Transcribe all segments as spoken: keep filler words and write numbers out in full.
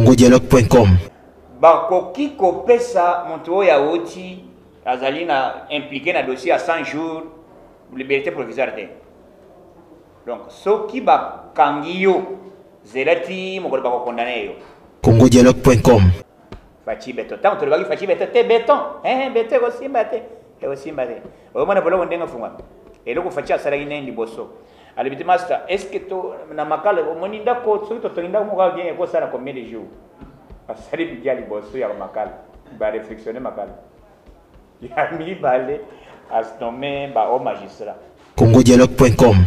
congodialogue point com. Bakoki kopesa moto ya oti azali na impliqué na dossier à cent jours liberté provisoire te. Donc soki ba kangiyo zelati mokolo ba condamné yo. congodialogue point com. Fachi beto. Tant to bagi fachi beto te beton. Eh beto ko simba te. E ko simba te. O mona bolo ndenga funga. E loko fachi asala ine liboso. Alibiti master, est-ce que to na makala o moni ndako soki to tolinda mo ga bien ko sala combien de jours? Asali bidia liboso ya makala. Ba réflexionner makala. Ya mi balé à se nommer ba au magistrat. congodialogue point com.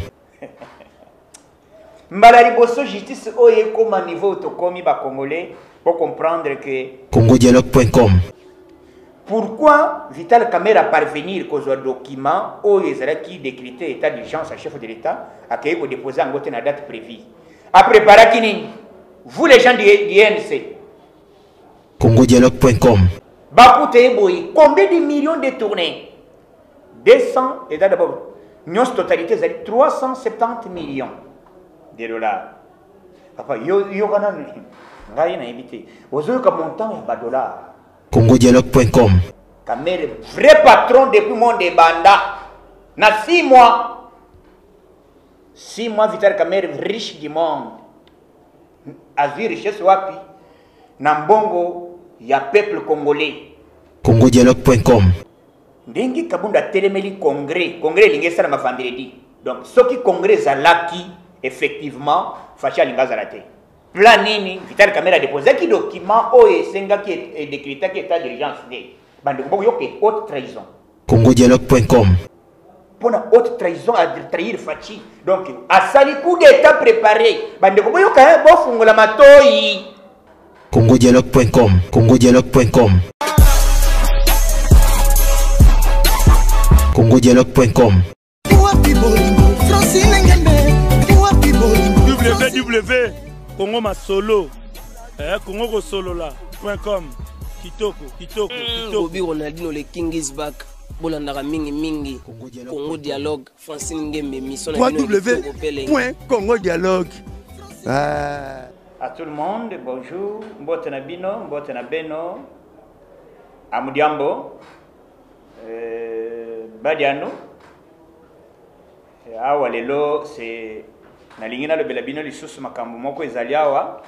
Mbala liboso justice oye comme niveau to komi ba congolais pour comprendre que congodialogue point com. Pourquoi Vital Kamerhe a parvenir qu'aux documents où les qui décrété état d'urgence à chef de l'État a qu'il déposer en la date prévue. A préparé qui vous les gens du N C. congodialogue point com. Bakoute boy, combien de millions détournés? deux cents et d'abord, nous totalité c'est trois cent soixante-dix millions de dollars. Papa, yo yo kana ngai na éviter. Ozo ka montant ya ba dollars. congodialogue point com. Kamerhe, vrai patron depuis mon débanda. Na six mois. Six mois, Vital Kamerhe, riche du monde. Azui richesse wapi. Nambongo, ya peuple congolais. congodialogue point com. Ndenge kabunda telemeli congrès. Congrès lingue sana ma vendredi. Donc, ce qui congrès zalaki, effectivement, facha linga zalate. Plan nini Vital Kamerhe a déposé qui document o esenga qui est décrété qui état d'urgence né bande ko yo ke haute trahison congodialogue point com. pour la haute trahison à trahir Fachi donc a sali coup d'état préparé bande ko yo ka bo fungola matoyi congodialogue point com. congodialogue point com. congodialogue point com. www Congo Masolo, eh, Congo ko solo là, point com, kitoko, kitoko, kitoko. Obi Ronaldinho le King is back, bolandaka mingi mingi, Congo Dialogue, Francine Ngembe, mission na www point congo dialogue. Ah. À tout le monde, bonjour, mbote na bino, mbote na beno, amudiambo, euh, badiano, awa lelo c'est nalingina le belabino lisusu makambo moko ezali awa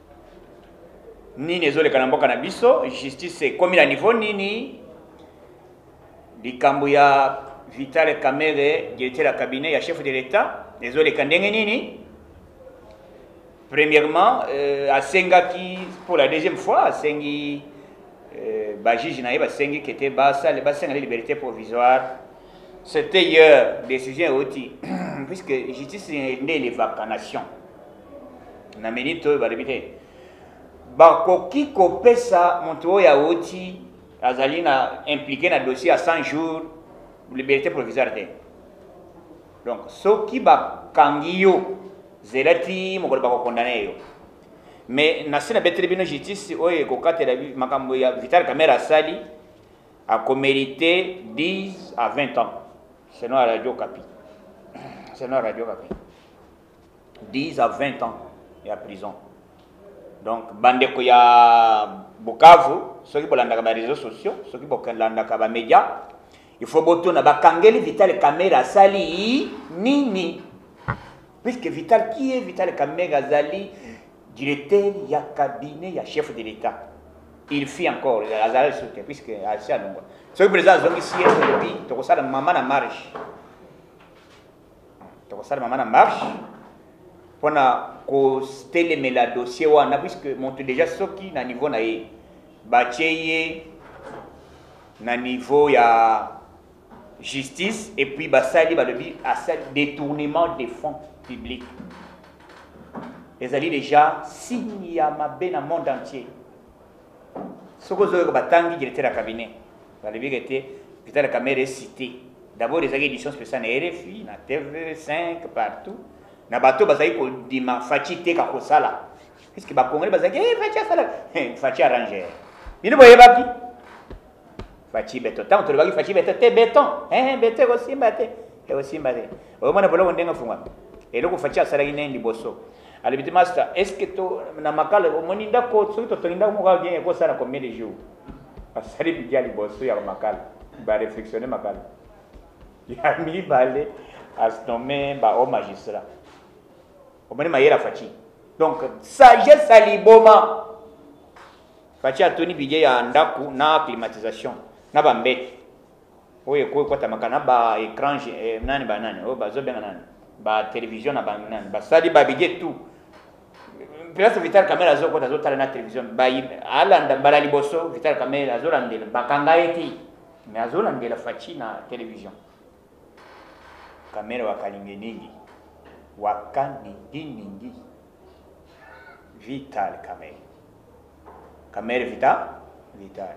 nini ezoleka mboka na biso justice komi na niveau nini likambo ya Vital Kamerhe directeur ya cabinet ya chef de l'État ezoleka ndenge nini. Premièrement euh, asengaki pour la deuxième fois asengi euh, ba juge na ye basengi kete basale basenga liberté provisoire. C'était hier décision aussi puisque justice est les vacanation. Na minute ba débité. Ba koki kopesa monto ya oti azali na impliqué na dossier à cent jours liberté provisoire te. Donc soki ba kangiyo zelati mokolo ba condamné yo. Mais na sina betre bino justice oye ko katela makambo ya Vital Kamerhe asali a mérité dix à vingt ans. C'est non à Radio Capi. C'est non à Radio Capi. dix à vingt ans il y a prison. Donc, bandeko ya Bukavu, ceux qui bolanda les réseaux sociaux, ceux qui bolanda les médias, il faut botouna bakangeli Vital Kamerhe asali nini. Puisque Vital qui est Vital Kamerhe azali directeur ya cabinet ya chef de l'État. Il fit encore azali soutien puisque assez longue. Ce que le président Zongi ici depuis, tu reçois la maman en marche. Tu reçois la maman en marche. Pour que tu la dossier, puisque monte déjà ce qui na niveau na ye. Bacheye na niveau ya justice et puis basali ba lebi à détournement des fonds publics. Les alliés déjà signent à ma ben dans le monde entier. Ce que vous avez batangi directeur de cabinet. La vérité, Vital Kamerhe est cité. D'abord, les éditions spéciales na R F I, na T V cinq, partout. Na bateau, bazaki ko dima fachi te ka kosala. Est-ce que ba Congolais bazaki eh fachi sala, fachi arranger. Bino boye baki. Fachi beto. Tant to baki fachi beto te beton. Eh beto ko simba te. E ko simba te. O mona bolo ndenga funga. E loko fachi sala ine liboso. alobi te master est-ce que to na makala omoni ndako soki totongi ndako moko bien ekosala combien de jours asali bidya liboso ya makala baréflexionne makala ya mibale asnome bao magistrat omoni mayela faci donc sagesse aliboma faci atoni bidya ya ndako na climatisation na bambete oyo ekokotamaka na baécran nani banani oyo bazobenga nani batélévision na banani basali babidye tout place Vital Kamerhe azokota azotala na télévision alanda mbala liboso Vital Kamerhe azolandela bakanga ye te mais azolandela faci na télévision Kamerhe wakalinge ningi wakaninginingi Vital Kamerhe Kamerhe Vital Vital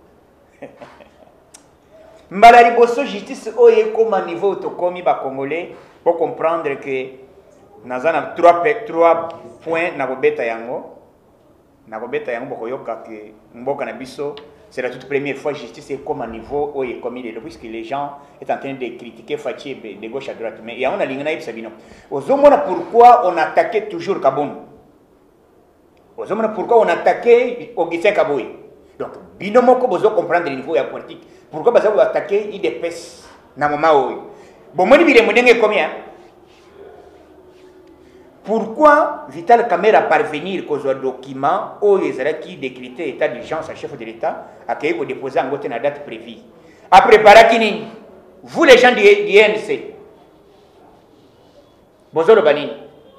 mbala liboso justice oyo ekoma niveau tokomi bakongolais pour comprendre que naza na trois points na kobeta yango na kobeta yango bokoyoka ke mboka na biso c'est la toute première fois justice ekoma niveau oyo ekomi lelo puisque les gens est en train de critiquer Faci de gauche à droite mais yango nalingi nayebisa bino ozomona pourquoi on attaquait toujours Kabono ozomona pourquoi on attaquait Augustin Kaboye donc bino moko bozo comprendre le niveau ya politique pourquoi baza ko attaquer I D P S na moment oyo bomoni bile monenge combien pourquoi Vital Kamerhe a parvenir qu'aux documents où les qui décrété état d'urgence à chef de l'État a créé déposer en côté la date prévue a préparé qui vous les gens du N C Bozolo Banini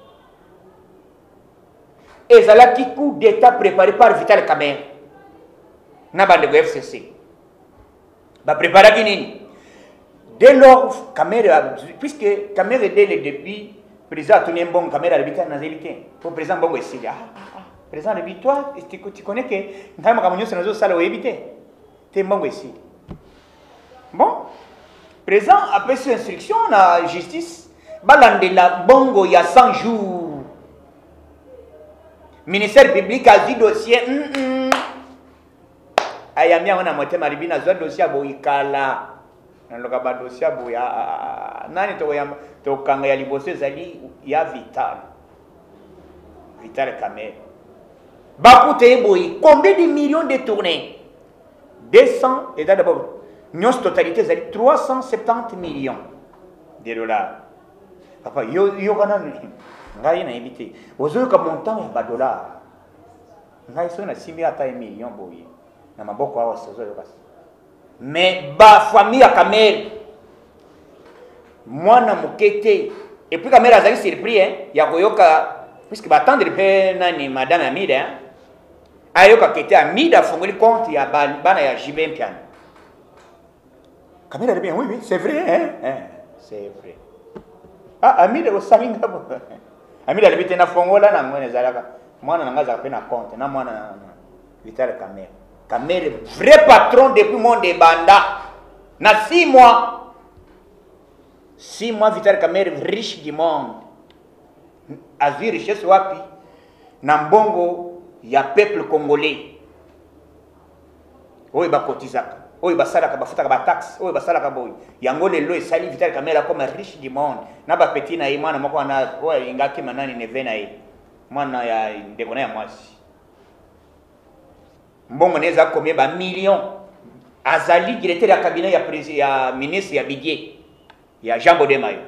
et ça qui coup d'état préparé par Vital Kamerhe na bande de F C C ba préparé qui dès lors Kamerhe puisque Kamerhe dès le début président Tony Mbongo Kamerhe alibita na zélité pour président Mbongo ici ah président le toi tu connais que ndama kamunyo nazo sala oebité te Mbongo ici bon président a pris ses instructions na justice balandela Mbongo il y a cent jours ministère public a dit dossier mm ayamia ona motema libina zo dossier boikala naloka ba dossier boya nani to yamba to kanga ya liboso ezali ya Vital Vital Kamerhe bakute boyi combien de millions de tournées deux cents et d'abord nyos totalité ezali trois cent soixante-dix millions de dollars papa yo yo kana ngai na invité ozo ka montant ya ba dollars ngai so na six mille ata un million boyi na maboko awa sozo yo basi mais ba famille ya Kamerhe mwana mukete et puis Kamerhe azali surpris hein ya koyoka puisque batendre pe nani madame Amida hein ayoka kete Amida fongoli compte ya bana ya J B Mpiana Kamerhe a dit bien oui oui c'est vrai hein, hein c'est vrai ah Amida osalinga bo Amida libite na fongola na mwana zalaka mwana nanga pe na compte na mwana Vital Kamerhe Kamerhe vrai patron depuis monde de banda na six mois six mois Vital Kamerhe riche du monde a vu richesse wapi na mbongo ya peuple congolais oyo bakotizaka oyo basalaka bafutaka ba taxe oyo basalaka boy yango lelo esali Vital Kamerhe comme riche du monde na ba petit na ye mwana moko na oyo ingaki manani neve na ye mwana ya ndeko ya mwasi mbongo neza combien ba millions azali directeur ya cabinet ya président ya ministre ya Bidier ya Jean Bodemayo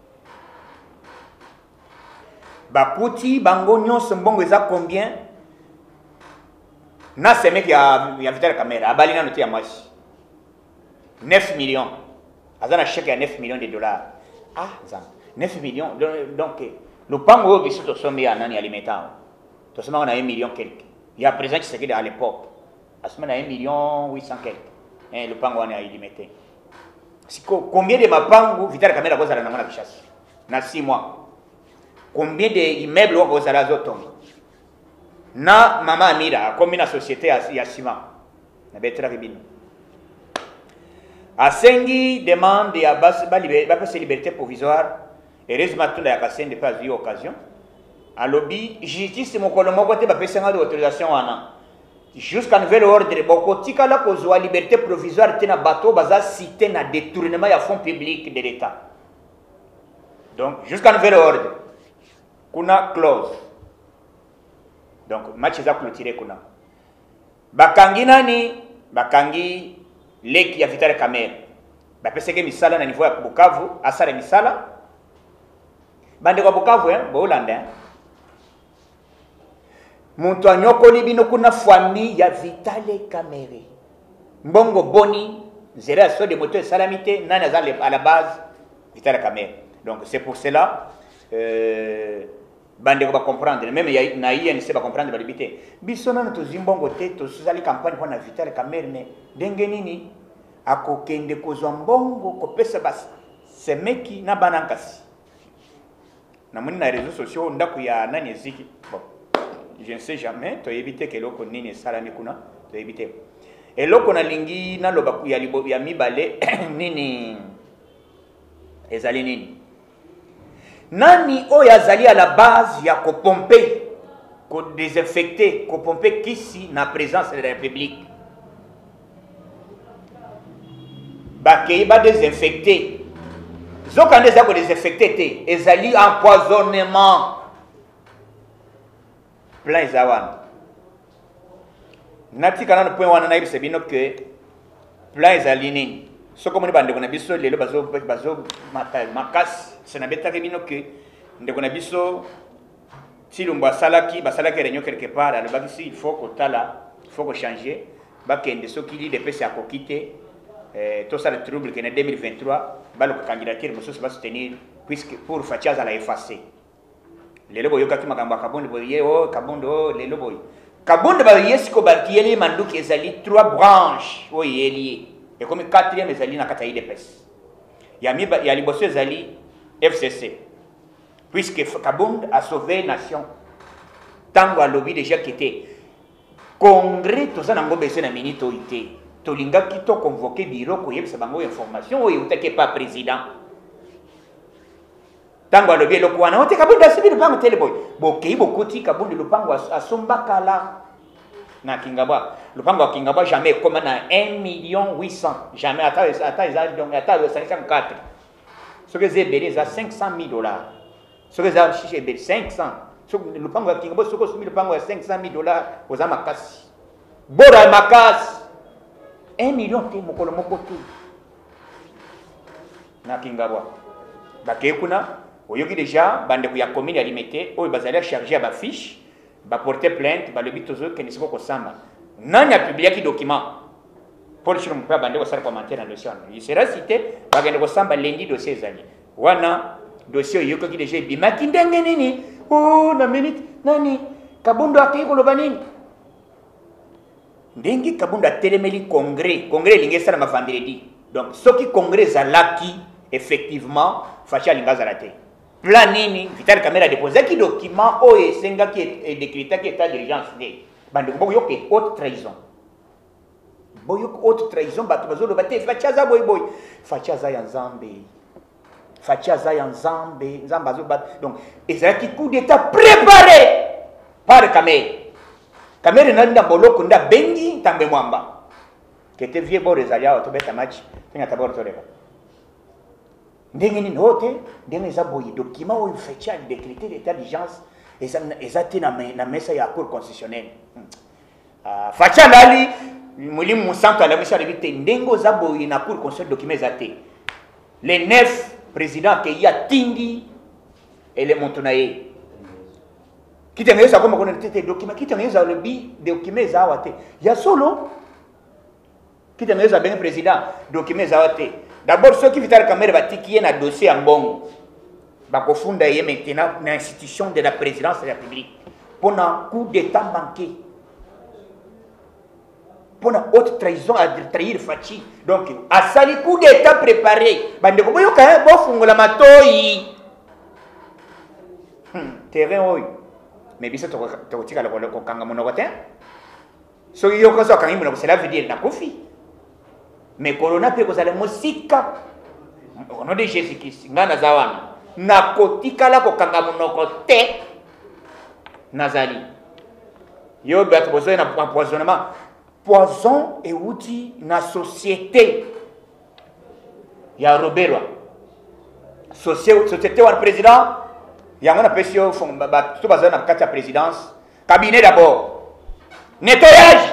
bakuti bango nyonso mbongo eza combien na semeki ya ya Vital Kamerhe abali na note ya mwasi neuf millions azana chèque ya neuf millions de dollars ah ça neuf millions donc le pango oyo biso tosombi ya nani alimentant tosomba na un million quelque il y a présent qui à l'époque à ce moment un million huit cents quelque hein le pango wana illimité combien de mapango Vital Kamerhe akozala na mwana Kishasa na six mois combien de immeubles akozala zotonga na mama Amira combien na société ya ciment na betra bino asengi demande ya bas ba liberté provisoire heureusement tout la kasende pas eu occasion à lobby justice mokolo moko te ba pesanga d'autorisation wana jusqu'à nouvel ordre bokotika la kozwa liberté provisoire tena bateau baza cité na détournement ya fonds publics de l'état donc jusqu'à nouvel ordre kuna close. Donc match za clôturer kuna. Bakangi nani? Bakangi leki ya Vital Kamerhe. Bapeseke misala na niveau ya Bukavu, asare misala. Bande kwa Bukavu hein, bo Hollande hein. Muntu anyokoli bino kuna famille ya Vital Kamerhe. Mbongo boni, zéro à de moto salamité, nani azale à la base Vital Kamerhe. Donc c'est pour cela euh bande ko ba comprendre même ya na I N C ba comprendre ba libité. Biso na to zimbongo te to suzali campagne pour na Vital Kamerhe mais ndenge nini akokende kozwa mbongo kopesa basi semeki na banankasi. Na moni na réseaux sociaux ndako ya nani eziki. Bon. Je ne sais jamais, tu as évité que l'on nini salami kuna, tu as évité. Et l'on a lingi na loba ya libo ya mibale nini ezali nini. Nani o yazali à la base ya ko pomper, ko désinfecter, ko pomper kisi na présence de la République. Ba kei ba désinfecter. Zokande za ko désinfecter te, ezali empoisonnement. Plein zawan. Nati kana no point wana na ibse bino que plein zalini. So comme ni bande kona biso lelo bazo bazo mata makas sena beta ke bino que ndeko na biso tilumba salaki basalaki réunion quelque part alors bakisi il faut que tala il faut que changer bakende so kili de pesa ko quitter euh tout ça le trouble que en deux mille vingt-trois ba le candidature moso se va soutenir puisque pour Fachaza la effacer. Lelo boyo kaki makambo kabondo boye o kabondo lelo boy kabondo ba yesko ba tieli manduki ezali trois branches o yeli et comme quatrième ezali na kata I D P S ya mi ya liboso ezali F C C puisque Kabondo a sauvé nation tango a lobby déjà qui était congrès to ça nango bese na minute oité to linga ki to convoquer bureau ko yebisa bango information o yutake pas président. Tango alobi eloko wana ote Kabondo asibi lupango tele boy bokei bokoti Kabondo lupango asomba kala na Kingabwa lupango wa Kingabwa jamais comme na un million huit cents jamais ata ata eza donc ata cinq cent quatre ce que c'est belé za cinq cent mille dollars ce que ça chiche belé cinq cents ce lupango wa Kingabwa soko somi lupango wa cinq cent mille dollars oza makasi bora makasi un million te mokolo moko tu na Kingabwa bakei kuna oyoki déjà bande ko ya commune ya limité oyo bazali charger ba fiche ba porter plainte ba lebi tozo ke nisiko ko samba nani a publié ki document pour le chirurgien bande ko sar commentaire dans dossier il sera cité ba gende ko samba lundi dossier zali wana dossier oyoki ki déjà bimaki ndenge nini oh na minute nani Kabondo akei ko loba nini ndenge Kabondo atelemeli congrès congrès lingesa na vendredi donc soki congrès zalaki effectivement facha lingaza raté plan nini Vital Kamerhe a déposé qui document o esenga qui est décrété qui état d'urgence né bande ko yo ke haute trahison boyo haute trahison batu bazolo bate fachaza boy boy fachaza ya Nzambe fachaza ya Nzambe Nzamba zo bat donc ezaki coup d'état préparé par Kamerhe Kamerhe nanda boloko nda bengi tambe mwamba qui était vieux bo rezalia to beta match tinga tabor to leka ndenge ni note ndenge za boyi document o fecha décrété l'état d'urgence ezate na na mesa ya cour constitutionnelle ah facha ndali mulimu musanto ala misa revite ndengo za boyi na cour constitutionnelle document ezate le neuf président ke ya tindi ele montonaye kitengeza koma kona tete document kitengeza le bi document za wate ya solo kitengeza ben président document za wate. D'abord, ceux qui Vital Kamerhe va tiquer un dossier en bon, va confondre maintenant l'institution de la présidence de la République pour un coup d'état manqué, pour une haute trahison à trahir Fachi. Donc, à ça, le coup d'état préparé, bande ko boyo ka bo fungola matoi. Terrain oi. Mais bisa to to tika le ko kanga monogote. So yo ko so kanga monogo cela veut dire na kofi. Mais corona pe ko sala musika au nom de Jésus Christ ngana zawana na kotika la ko kanga monoko te nazali yo bat besoin na empoisonnement poison et outil na société ya Roberto société société wa président Il y a un peu sur tout bazar dans la présidence. Cabinet d'abord. Nettoyage.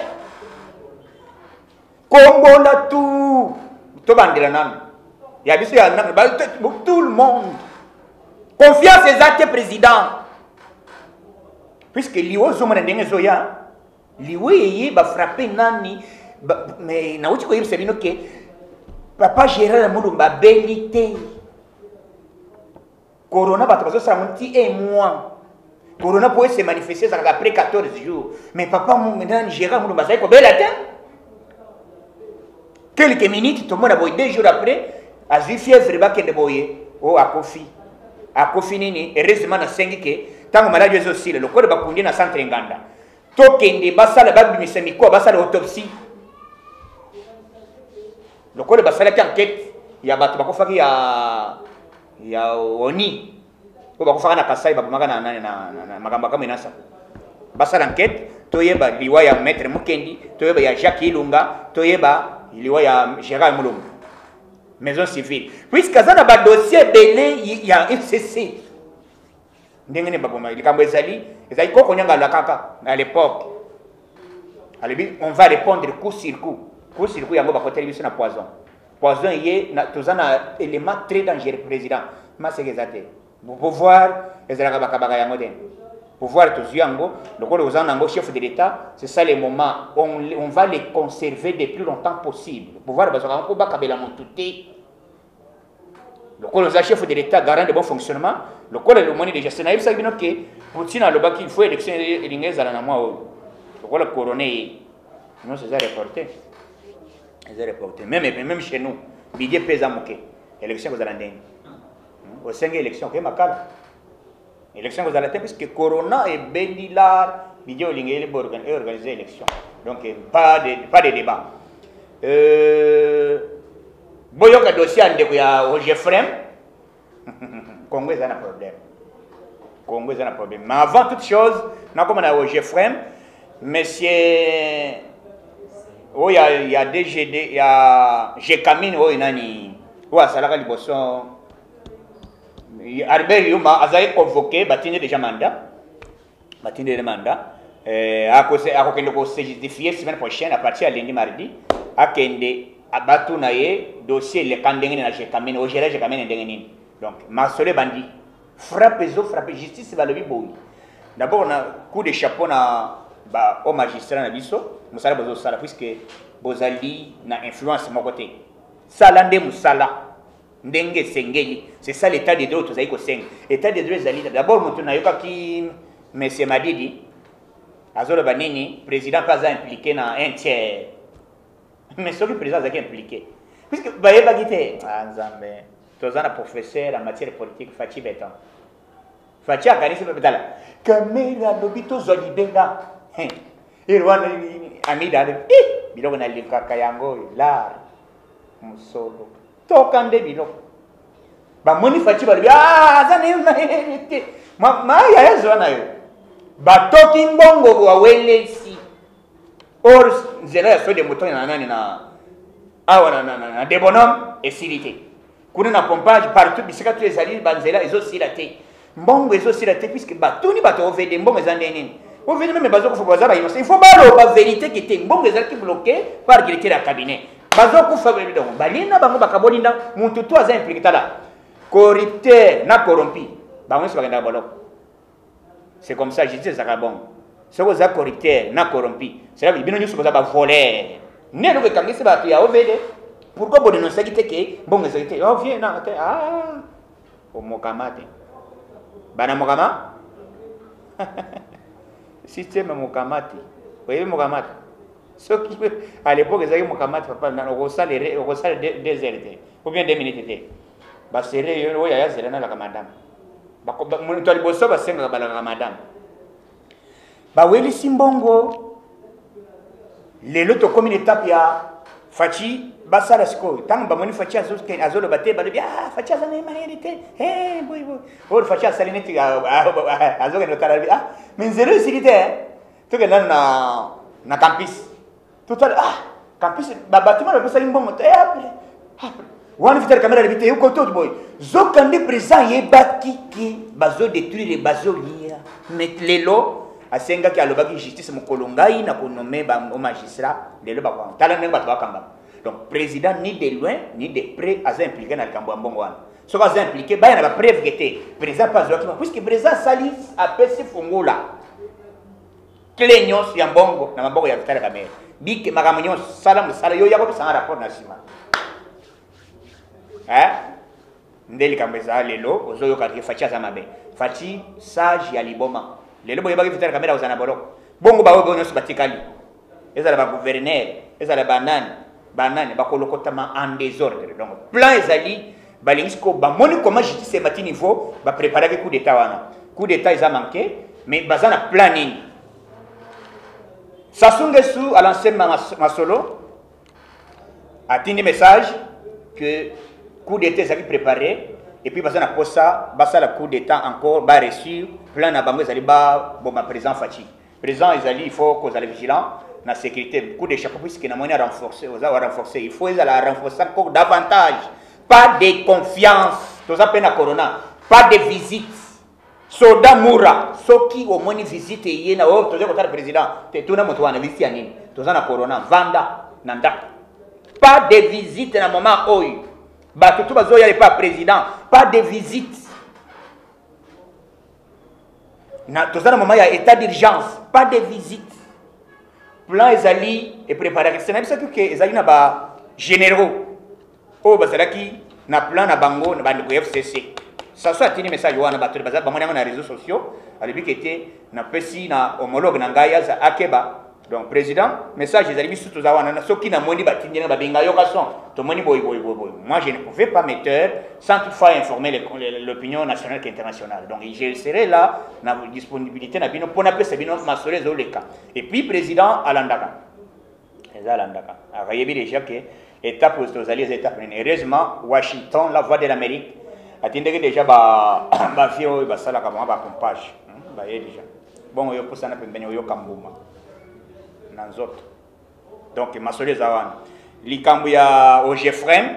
Congo là tout. Tout bande là nan. Il y a tout le monde. Confiance aux actes présidents. Puisque liwo zoma ndenge zoya, liwo yeye ba frapper nani, mais na uti ko yebisa bino ke papa Gérard Mulumba belité. Corona va te passer un petit un mois. Corona peut se manifester après quatorze jours. Mais papa maintenant Gérard Mulumba ça ko belité. Quelques minutes tout le monde a boy deux jours après, a vu fièvre ba kende boye, oh a kofi. A kofi nini, heureusement na cinq ke tango malade est aussi le corps ba kundi na centre nganda. To kende basala ba bimisa miko basala autopsie. Le corps ba sala enquête, ya batu ba kofaki ya ya oni ko ba kofaka na kasai ba kumaka na na na magamba kama inasa. Basala enquête, to yeba liwa ya maître Mukendi, to yeba ya Jacques Ilunga, to yeba liwa ya Gérard Mulumba. Maison civile. Puisque ça n'a pas dossier belé, il y a un F C C. Ndengene baboma likambo ezali, ezali ko konyanga la kaka à l'époque. On va répondre coup sur coup. Coup sur coup yango ba côté biso na poison. Poison yé na tozana élément très dangereux président. Ma c'est exacté. Pour pouvoir ezala ka baka yango den. Pouvoir tozuyango, le ko ozana ngo chef de l'état, c'est ça les moments on on va les conserver le plus longtemps possible. Pouvoir bazaka ko baka bela montuté. Le ko oza chef de l'état garant de bon fonctionnement. Le col est le monnaie de gestion. Il faut que Poutine a le bac, il faut élection à la moi. Le col est couronné. Non, c'est ça reporté. C'est reporté. Même, même chez nous, Bidé pèse à moquer. Élection aux Alandais. Au cinq élections, que ma élection aux Alandais, puisque Corona et Bendilar, Bidé au Lingé, les organiser l'élection. Donc, pas de, pas de débat. Euh. Boyoka dossier à Roger Frem. Congo est un problème. Congo est un problème. Mais avant toute chose, nous avons Roger Frem, monsieur. Oh, il y a, il y a D G D, il y a G-Camine, oh, il y a Nani. Oh, à Salaka Libosson. Albert Yuma a convoqué, bâtiment déjà mandat. Bâtiment déjà mandat. À cause de se justifier la semaine prochaine, à partir de lundi, mardi, à Kende. Abatu naye dossier le kandengene na jekamine o géré jekamine ndengene donc masole bandi frappe zo frappe justice va le biboyi d'abord on a coup de chapeau na ba au magistrat na biso musala bozo sala puisque bozali na influence mon côté sala nde musala ndenge sengeli c'est ça l'état de droit tozali ko senga état de droit zali d'abord mutu na yoka ki monsieur Madidi azolo banini président pas impliqué na un tiers. Mais ce que le président est impliqué. Puisque, vous voyez, tu es un professeur en matière politique, Fatih Béton. Fatih a gagné ce pétal. Caméra, l'obito Zolibéna. Il y a un ami d'Adam. Il y a un ami d'Akayango, l'art. Moussolo. Tokande Bilo. Bah, mon Fatih va dire ah, ça n'est pas été. Ma, ma, il y a un zone. Bah, Tokin Bongo, ou Awele ici. Or, zela so de moutons na nani na awa na na na des bonhommes et silité. Kuna na pompage partout bisika tous les alliés banzela ezo silaté. Mbongo ezo silaté puisque batuni bato ovede mbongo ezande nini. Ovede même bazo ko fobaza ba innocent. Il faut balo ba vérité qui était mbongo ezaki bloqué par directeur à cabinet. Bazo ko fa bedo balina bango bakabolinda muntu to aza impliqué là. Corrupteur na corrompu. Bango se bagenda bolo. C'est comme ça justice ça bon. Ce que vous avez corrupteur, n'a corrompu. C'est là que vous avez volé. Ne le quand c'est pas au V D. Pourquoi vous dénoncez que bon c'est que oh viens non ah au mokamate. Bana mokama. Système mokamate. Vous voyez mokamate. Ce qui à l'époque ils avaient mokamate papa au salaire au salaire des heures. Ou bien des minutes. Ba serré yo ya zela na la madame. Ba ko mon to liboso ba senga ba la madame. Baweli Simbongo, les loto comme une étape ya Fachi basala sko tant ba moni Fachi azol ken azol baté ba ah Fachi azana manérité eh boy boy or Fachi asalineti azol ken lokala ah mais zéro silité to ken na na campus tout à ah campus ba bâtiment ba Simbongo eh après wana vital caméra de vidéo ko tout boy zokande présent ye bakiki bazo détruire bazo lia mais lelo asenga ki alobaki justice mokolongai na konomé ba au magistrat lelo ba kwa tala ndenge bato bakamba donc président ni de loin ni de près aza impliqué na likambo ya mbongo wana so aza impliqué ba na ba preuve que président pas zoki puisque président sali apesi fungola clé nyonso ya mbongo na maboko ya vital caméra bike makambo nyonso sala mosala yo ya kopesa rapport na nsima eh ndeli likambo eza lelo ozoyoka ke faci aza mabe faci sage ya liboma lelo boyebaki vital caméra ozana boloko bongo baoyo boyo nyonso batikali ezala bagouverneur ezala banani banani bakolokotama en désordre donc plan ezali balingisi ko bamoni comment justice ebati niveau bapreparaki coup d'état wana coup d'état eza manqué mais baza na plan nini Sassou Nguesso à l'ancien Masolo a tenu message que coup d'état est préparé et puis baza na posa basa la coup d'état encore ba reçu plan na bango ezali ba bon ma président Faci président ezali il faut qu'on soit vigilant na sécurité coup d'état puisque na moyen renforcer oza wa renforcer il faut la renforcer encore davantage pas de confiance toza pena corona pas de visite soda mura soki au moins visite yena o toza kotala président te tuna moto wana visite ya nini toza na corona vanda na ndako pas de visite na moment oyo bato tu bazoya pas président pas de visite na toza na moment ya état d'urgence pas de visite plan ezali et préparé c'est na bisa que ezali na ba généraux o basalaki na plan na bango na bandeko F C C ça soit tini message wana bato baza bango na réseaux sociaux alebi kete na pesi na homologue na ngai za akeba donc président message ezali biso toza wana na soki na moni batindi na babenga yo kason to moni boy boy boy boy moi je ne pouvais pas me taire sans toutefois informer l'opinion nationale et internationale donc je serai là na disponibilité na bino pona pesa bino masole zo leka et puis président alandaka eza alandaka akayebi déjà que étape aux tozali les étapes heureusement Washington la voix de l'Amérique atindeki déjà ba ba fio ba sala ka ba pompage ba ye déjà bon yo posana pembeni yo kambuma na nzoto donc masole za wana likambo ya Ogefrem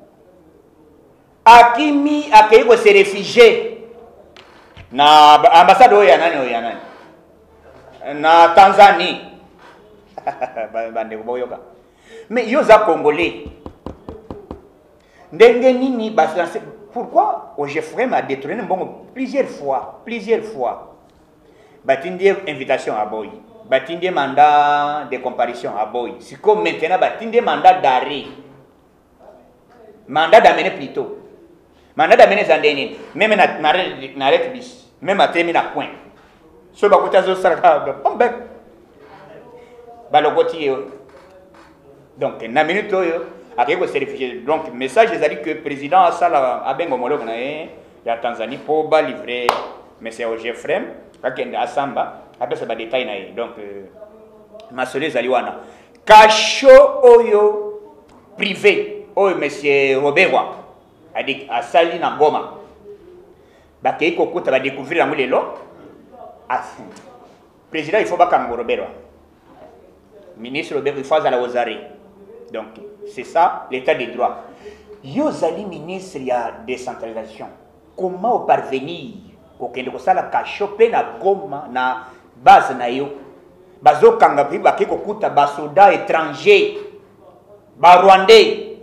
akimi akei ko se réfugié na ambassade oya nani oya nani na Tanzanie bande boyoka mais yo za congolais ndenge nini balancer pourquoi Ogefrem a détourné mbongo plusieurs fois plusieurs fois batindi invitation à boy batindi mandat de comparution à boy c'est comme maintenant batindi mandat d'arrêt mandat d'amener plutôt mandat d'amener zandeni même na n'arrête bis même à terminer à point so bakota zo saraka bombe balogoti donc na minute oyo akeko se réfugié donc message ezali que président asala abengo homologue na ye ya Tanzanie pour ba livrer monsieur Ogefrem akende asamba apesa ba détail na ye donc euh, masole ezali wana kasho oyo privé oyo monsieur Roberwa adi asali na Goma bakei kokota ba découvrir yango lelo président il faut bakango Roberwa ministre Roberwa il faut azala ozari donc c'est ça l'état des droits yozali ministre ya décentralisation comment parvenir kokende kosala kasho pe na Goma na base na yo bazokanga pe bake kokuta basoda étranger ba rwandais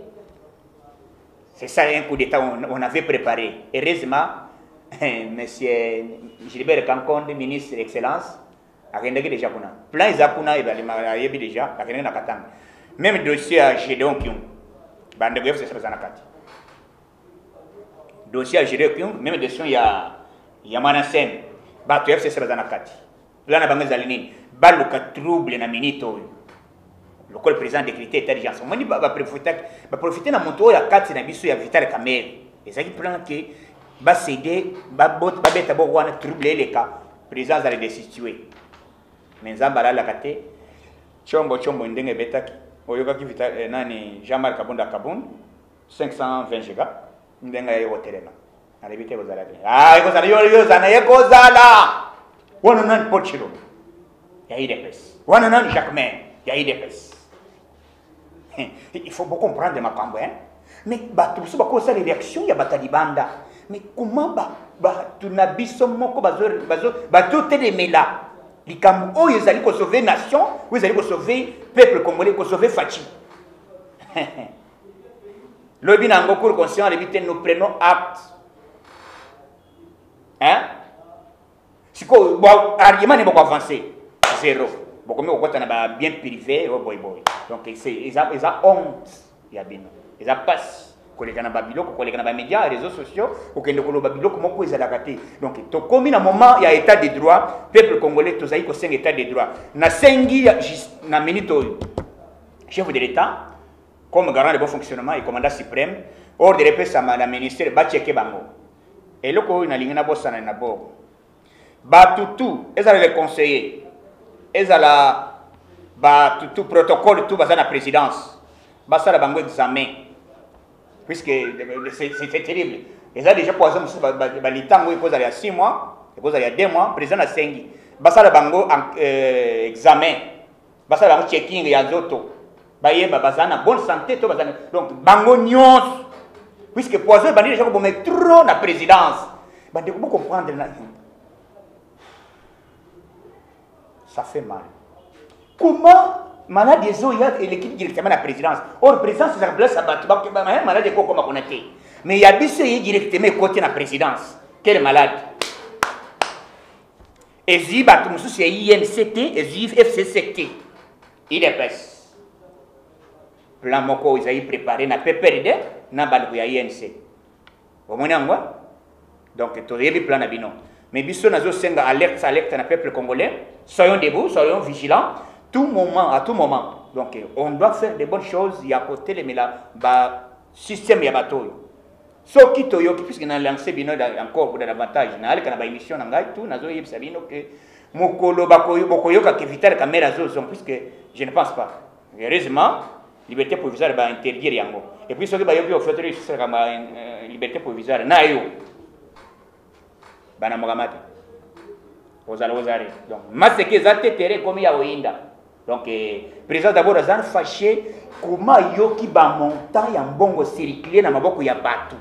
c'est ça un coup d'état on, on avait préparé heureusement monsieur Gilbert Kankonde ministre excellence akendeki déjà kuna plan ezakuna ebalima yebi déjà akendeki na Katanga même dossier à Gédéon Kyung bande F C C bazana kati dossier à Gédéon Kyung même dossier ya ya Manassem bato F C C bazana kati plan na bango ezali nini baluka trouble na minito le col président décrété état d'urgence moni ba profiter ba profiter na moto ya kati na biso ya Vital Kamerhe ezaki plan que ba céder ba bot ba beta bo wana trouble eleka président za le destituer mais nzamba la kate chombo chombo ndenge betaki oyoka ki Vital eh, nani Jean-Marc Kabunda Kabund cinq cent vingt giga ndenga ya hotelema alibite kozala bien ah iko zala yo yo zana yeko zala wana nani Pochiro ya I D P S wana nani Jacquemain ya I D P S il faut beaucoup comprendre ma cambo hein Mais bato so bako ça les réactions ya batalibanda. Mais comment ba ba tuna biso moko bazo bazo bato telemela. Likambo oyo ezali ko sauver nation, ou ezali ko sauver peuple congolais, ko sauver Fachi. Lobi na ngoko conscient l'éviter nous prenons acte. Hein? Siko bon argument ne pas avancer. Zéro. Bon comme on na ba bien privé, oh boy boy. Donc c'est ils a ils a honte ya bino. Ils a passe koleka na babiloko koleka na ba médias réseaux sociaux okende ko loba biloko moko ezala kate. Donc to komi na moment ya état de droit, peuple congolais tozali ko senga état de droit. Na sengi na minute chef de l'état comme garant de bon fonctionnement et commandant suprême ordre de paix à la ministère ba checker bango. Et loko na lingana bosana na bo. Ba tutu ezala les conseillers. Ezala ba tutu protocole tout bazana présidence. Ba sala bango examen. Puisque c'est terrible. Et ça déjà poison balitango il cause il y a six mois, il cause il y a deux mois, président a sengi. Basa la bango examen. Basa la bango checking ya zoto. Baye bazana bonne santé to bazana. Donc bango nyons. Puisque poison bandi déjà ko mettre trop na présidence. Bandi ko comprendre na. Ça fait mal. Comment malade des eaux et l'équipe directement la présidence. Or, la présidence, c'est la place à battre. Malade de quoi comme on a été. Mais il y a bis directement côté la présidence. Quel malade. Et si battu monsieur c'est I N C T et si F C C T. Il est pèse. Plan moko ils ont préparé na P P R D na balou ya I N C. Au moins ngwa. Donc to yebi plan na bino. Mais biso nazo senga alerte alerte na peuple congolais. Soyons debout, soyons vigilants. Tout moment, à tout moment. Donc, on doit faire des bonnes choses. Il y a côté les bah, système ya bateau. Ce qui toyo, puisque nous avons lancé encore pour davantage, nous avons une émission, nous avons tout, nous avons que Mokolo Bakoyo, Bokoyo, qui évite la caméra, puisque je ne pense pas. Heureusement, liberté provisoire va interdire yango. Et puis, ce qui va y avoir, c'est la liberté provisoire. Nayo. Banamogamate. Ozala ozare. Donc, maseke zate tere comme ya oinda. Donc, le président d'abord a fâché comment yoki ba montant ya mbongo circuler na maboko ya batu.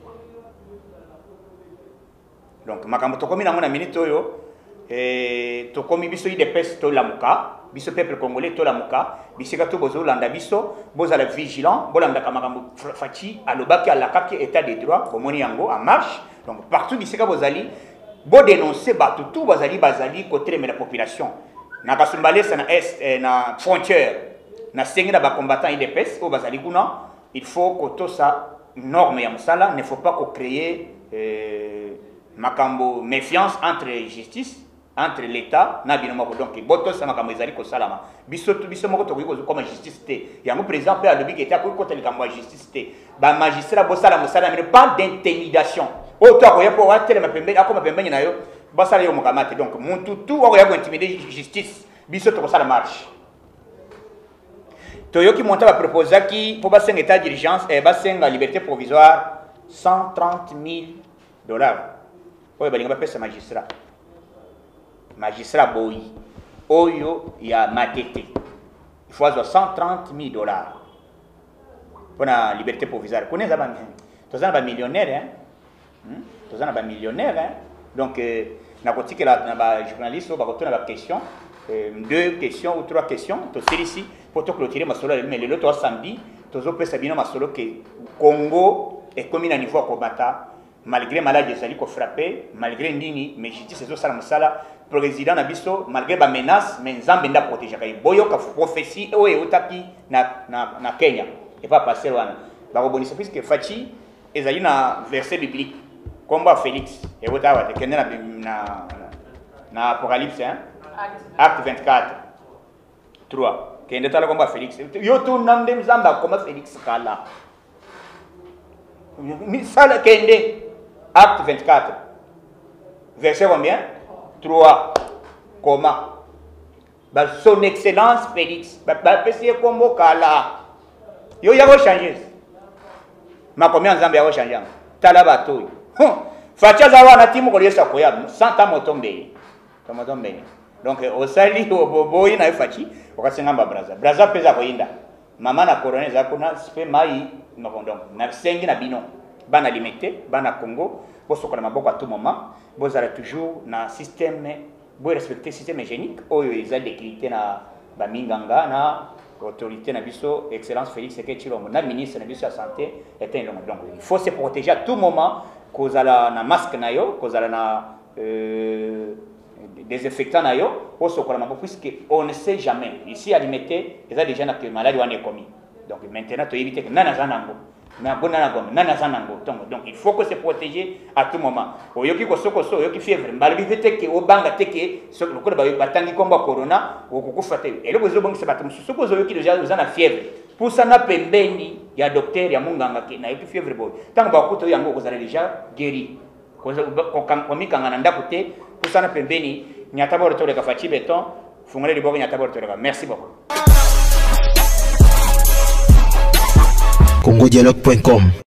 Donc, makambo tokomi na mona minute oyo eh tokomi biso ide peste to lamuka, biso peuple congolais to lamuka, bisika to bozo landa biso, boza la vigilant, bolanda kamakambo Fachi alobaki alakaki état de droit, bomoni yango en marche. Donc, partout bisika bozali bo dénoncer batu tout bazali bazali côté de la population. Na kasumbale na est na frontière na sengi na ba combattant I D P S au bazali kuna il faut que tout ça norme ya musala ne faut pas qu'on crée euh, makambo méfiance entre justice entre l'état na bino moko donc boto sa makambo ezali ko salama biso to biso moko to ko comme justice té yango président pe alobi ke ta ko ko teli kambo justice té ba magistrat bo sala musala mais pas d'intimidation o to ko yapo wa tele mapembe akoma pembeni na yo basala yo mokamate donc mon tout o ya ko intimider justice biso to ko sala marche to yo ki monta ba proposer ki pour basenga état d'urgence et basenga liberté provisoire cent trente mille dollars oyo balinga ba pesa magistrat magistrat boy oyo ya matete il faut avoir cent trente mille dollars pour la liberté provisoire connais ça ba tous ba millionnaire hein hmm? tous ba millionnaire hein donc euh, na kotike la na ba journaliste ba kotona ba question euh, deux questions ou trois questions to ici pour to clôturer ma solo mais le to samedi to zo pesa bino ma solo que Congo est comme un niveau combattant malgré maladie ezali ko frapper malgré nini mais justice zo sala musala président nabiso malgré ba menace mais nzambe nda protéger kay boyo ka prophétie o e otaki na na na Kenya et pas passer wana ba ko bonisa puisque Fachi ezali na verset biblique combat Félix et otawa te kenya na na na Apocalypse hein acte vingt-quatre trois kende tala combat Félix yo to namde nzamba comme Félix kala mi sala kende acte vingt-quatre verset combien trois comment bah son excellence Félix bah bah pesier combo kala yo ya ko changer ma combien nzambe ya ko changer tala bato facha za wana timu ko yesa ko ya santa motombe motombe donc au sali au boboyi na Fachi okasenga ba braza braza pesa ko inda maman na corona za kuna spe mai no donc na sengi na bino bana limité bana Congo bo sokola maboko à tout moment bo zara toujours na système bo respecter système hygiénique oyo eza déclité na ba minganga na autorité na biso excellence Félix Sekedi Tshilombo na ministre na biso ya santé était donc il faut se protéger à tout moment kozala na masque na yo kozala na euh, désinfectant na yo pour sokola maboko puisque on ne sait jamais ici à limité eza déjà na que maladie wana commis donc maintenant tu éviter que nana zanango na bonana gom nana zanango donc il faut que se protéger à tout moment oyoki ko soko so oyoki fièvre malbi vete que obanga teke so ko ba batangi komba corona okukufa te et le bozo bongi se batum soko oyoki déjà uzana fièvre pour ça na pembeni ya docteur ya munganga ke na yoki fièvre boy tango ba kuto yango kozala déjà guéri ko ko ko mikanga na ndako te pour ça na pembeni nyata bo retour ka fachi beton fungale liboko nyata bo retour ka merci beaucoup congo dialogue point com